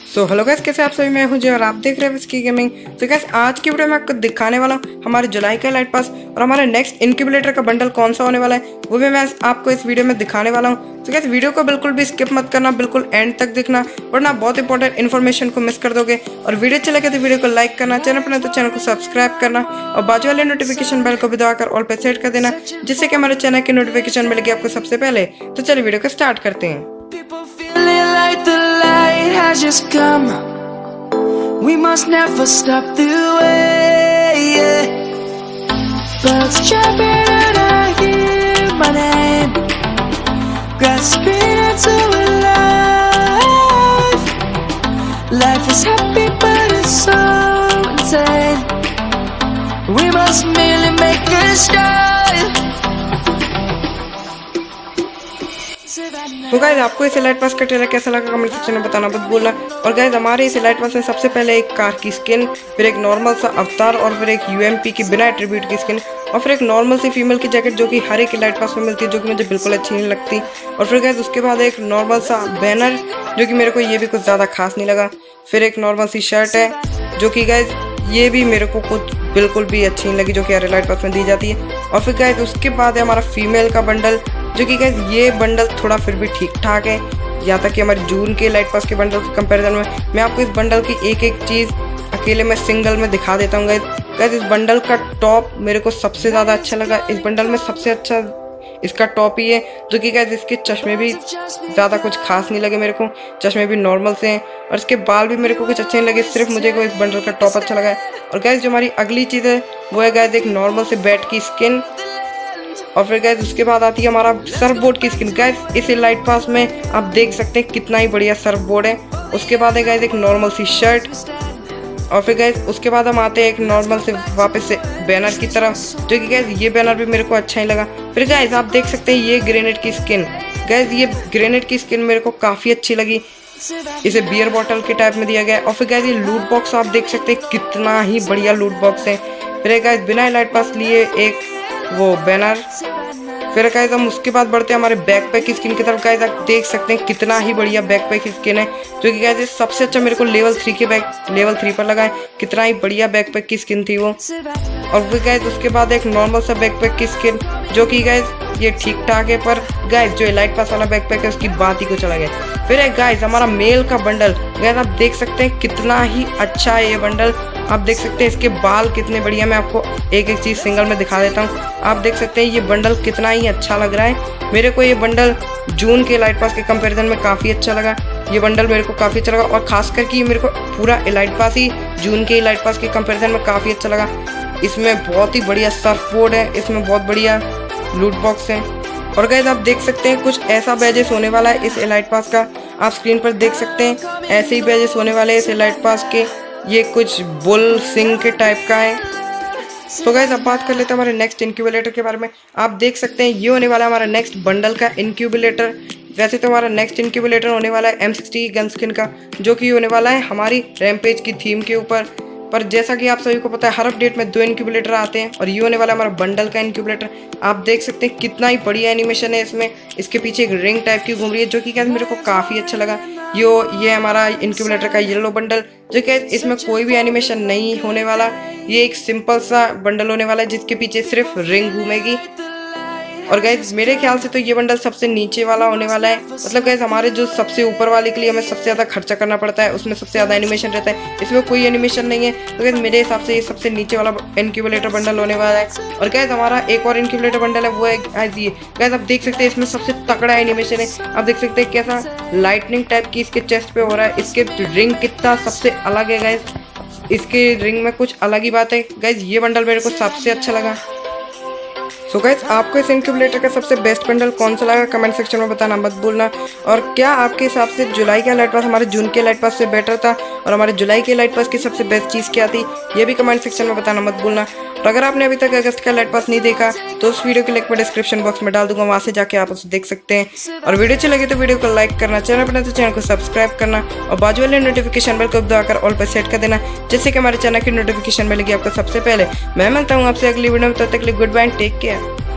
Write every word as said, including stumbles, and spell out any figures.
So hello guys, कैसे आप सभी? मैं हूं जी और आप देख रहे हैं विस्की गेमिंग। तो गाइस आज की वीडियो में आपको दिखाने वाला हूं हमारे जुलाई का लाइट पास और हमारे नेक्स्ट इनक्यूबेटर का बंडल कौन सा होने वाला है, वो भी मैं आपको इस वीडियो में दिखाने वाला हूं। तो गाइस वीडियो को बिल्कुल भी स्किप मत करना, बिल्कुल एंड तक देखना, वरना बहुत इंपॉर्टेंट इन्फॉर्मेशन को मिस कर दोगे। और वीडियो अच्छी लगे तो वीडियो को लाइक करना, चैनल पर नहीं तो चैनल को सब्सक्राइब करना और बाजू वाले नोटिफिकेशन बेल को भी दबाकर ऑल पे सेट कर देना, जिससे कि हमारे चैनल की नोटिफिकेशन मिलेगी आपको सबसे पहले। तो चलिए वीडियो को स्टार्ट करते हैं। Has just come. We must never stop the way. Yeah. Birds chirping and I hear my name, grasping into life. Life is happy but it's so insane. We must merely make a start. तो guys आपको इस light पास का trailer कैसा लगा comment section में बताना मत भूलना। और गाइस हमारे इस लाइट पास में सबसे पहले एक कार की स्किन, फिर एक नॉर्मल सा अवतार और फिर एक यूएमपी की बिना एट्रीब्यूट की स्किन और फिर एक नॉर्मल सी फीमेल की जैकेट जो कि हर एक लाइट पास में मिलती है, जो कि मुझे बिल्कुल अच्छी नहीं लगती। और फिर गाइस उसके बाद एक नॉर्मल सा बैनर जो कि मेरे को ये भी कुछ ज़्यादा खास नहीं लगा। फिर एक नॉर्मल सी शर्ट है जो कि गाइस ये भी मेरे को कुछ बिल्कुल भी अच्छी नहीं लगी, जो कि हर लाइट पास में दी जाती है। और फिर गाइस उसके बाद है हमारा फीमेल का बंडल, जो कि गाइस ये बंडल थोड़ा फिर भी ठीक ठाक है, यहाँ तक कि हमारे जून के लाइट पास के बंडल के कंपैरिजन में। मैं आपको इस बंडल की एक एक चीज़ अकेले में सिंगल में दिखा देता हूँ गाइस। गाइस इस बंडल का टॉप मेरे को सबसे ज़्यादा अच्छा लगा। इस बंडल में सबसे अच्छा इसका टॉप ही है, जो कि गाइस इसके चश्मे भी ज़्यादा कुछ खास नहीं लगे मेरे को, चश्मे भी नॉर्मल से हैं और इसके बाल भी मेरे को कुछ अच्छे नहीं लगे, सिर्फ मुझे को इस बंडल का टॉप अच्छा लगा है। और गाइस जो हमारी अगली चीज़ है वो है गाइस एक नॉर्मल से बैट की स्किन और फिर गाइस उसके बाद आती है हमारा सर्फ बोर्ड की स्किन। गाइस इस लाइट पास में आप देख सकते हैं कितना ही बढ़िया सर्फ बोर्ड है। उसके बाद है गाइस एक नॉर्मल सी शर्ट और फिर गाइस उसके बाद हम आते हैं एक नॉर्मल से वापस से बैनर की तरफ, जो कि गाइस ये बैनर भी मेरे को अच्छा ही लगा। फिर गाइस आप देख सकते हैं ये ग्रेनेड की स्किन। गाइस ये ग्रेनेड की स्किन मेरे को काफ़ी अच्छी लगी, इसे बियर बॉटल के टाइप में दिया गया है। और फिर गाइस ये लूट बॉक्स आप देख सकते हैं कितना ही बढ़िया लूट बॉक्स है। फिर गाइस बिना लाइट पास लिए एक वो बैनर। फिर गाइस हम उसके बाद बढ़ते हैं हमारे बैकपैक की स्किन की तरफ। गाइस आप देख सकते हैं कितना ही बढ़िया बैकपैक की स्किन है, जो कि गाइस सबसे अच्छा मेरे को लेवल थ्री के बैक लेवल थ्री पर लगा है। कितना ही बढ़िया बैकपैक की स्किन थी वो। और फिर गाइस उसके बाद एक नॉर्मल सा बैकपैक की स्किन, जो कि गाइस ये ठीक ठाक है, पर गाइस जो लाइट पास वाला बैकपैक है उसकी बात ही कुछ अलग है। फिर है गाइस हमारा मेल का बंडल। गाइस आप देख सकते हैं कितना ही अच्छा है ये बंडल। आप देख सकते हैं इसके बाल कितने बढ़िया, मैं आपको एक एक चीज़ सिंगल में दिखा देता हूँ। आप देख सकते हैं ये बंडल कितना ही अच्छा लग रहा है। मेरे को ये बंडल जून के लाइट पास के कंपैरिजन में काफ़ी अच्छा लगा। ये बंडल मेरे को काफ़ी अच्छा लगा और खासकर कि मेरे को पूरा लाइट पास ही जून के लाइट पास के कंपैरिजन में काफ़ी अच्छा लगा। इसमें बहुत ही बढ़िया सर्फ बोर्ड है, इसमें बहुत बढ़िया लूट बॉक्स है। और गाइस आप देख सकते हैं कुछ ऐसा बैजेस होने वाला है इस लाइट पास का, आप स्क्रीन पर देख सकते हैं ऐसे ही बैजेस होने वाले हैं इस लाइट पास के। ये कुछ बुल सिंह के टाइप का है। तो गाइस अब बात कर लेते हैं हमारे नेक्स्ट इनक्यूबेटर के बारे में। आप देख सकते हैं ये होने वाला है हमारा नेक्स्ट बंडल का इनक्यूबेटर। वैसे तो हमारा नेक्स्ट इनक्यूबेटर होने वाला है एम सिक्सटी गन स्किन का, जो कि होने वाला है हमारी रैम्पेज की थीम के ऊपर। पर जैसा कि आप सभी को पता है हर अपडेट में दो इनक्यूबेटर आते हैं और ये होने वाला है हमारा बंडल का इनक्यूबेटर। आप देख सकते हैं कितना ही बढ़िया एनिमेशन है इसमें। इसके पीछे एक रिंग टाइप की घूम रही है, जो कि मेरे को काफ़ी अच्छा लगा। यो ये हमारा इनक्यूबेटर का येलो बंडल, जो कि इसमें कोई भी एनिमेशन नहीं होने वाला। ये एक सिंपल सा बंडल होने वाला है जिसके पीछे सिर्फ रिंग घूमेगी। और गाइस मेरे ख्याल से तो ये बंडल सबसे नीचे वाला होने वाला है। मतलब गाइस हमारे जो सबसे ऊपर वाले के लिए हमें सबसे ज़्यादा खर्चा करना पड़ता है, उसमें सबसे ज़्यादा एनिमेशन रहता है, इसमें कोई एनिमेशन नहीं है। तो गाइस मेरे हिसाब से ये सबसे नीचे वाला इनक्यूबेटर बंडल होने वाला है। और गाइस हमारा एक और इनक्यूबेटर बंडल है, वो है गाइस ये। गाइस आप देख सकते हैं इसमें सबसे तगड़ा एनिमेशन है। आप देख सकते हैं कैसा लाइटनिंग टाइप की इसके चेस्ट पे हो रहा है। इसके रिंग कितना सबसे अलग है गाइस, इसके रिंग में कुछ अलग ही बात है। गाइस ये बंडल मेरे को सबसे अच्छा लगा। सो so गाइस आपको इस इनक्यूबेटर का सबसे बेस्ट बंडल कौन सा लगा कमेंट सेक्शन में बताना मत भूलना। और क्या आपके हिसाब से जुलाई का लाइट पास हमारे जून के लाइट पास से बेटर था, और हमारे जुलाई के लाइट पास की सबसे बेस्ट चीज़ क्या थी, ये भी कमेंट सेक्शन में बताना मत भूलना। और अगर आपने अभी तक अगस्त का लाइट पास नहीं देखा तो उस वीडियो की लिंक मैं डिस्क्रिप्शन बॉक्स में डाल दूंगा, वहाँ से जाके आप उसे देख सकते हैं। और वीडियो अच्छी लगे तो वीडियो को लाइक करना, चैनल पर तो चैनल को सब्सक्राइब करना और बाजू वाले नोटिफिकेशन बेल को दबाकर ऑल पर सेट कर देना, जिससे कि हमारे चैनल की नोटिफिकेशन मिलेगी आपको सबसे पहले। मैं मिलता हूँ आपसे अगली वीडियो में, तब तक के लिए गुड बाय, टेक केयर।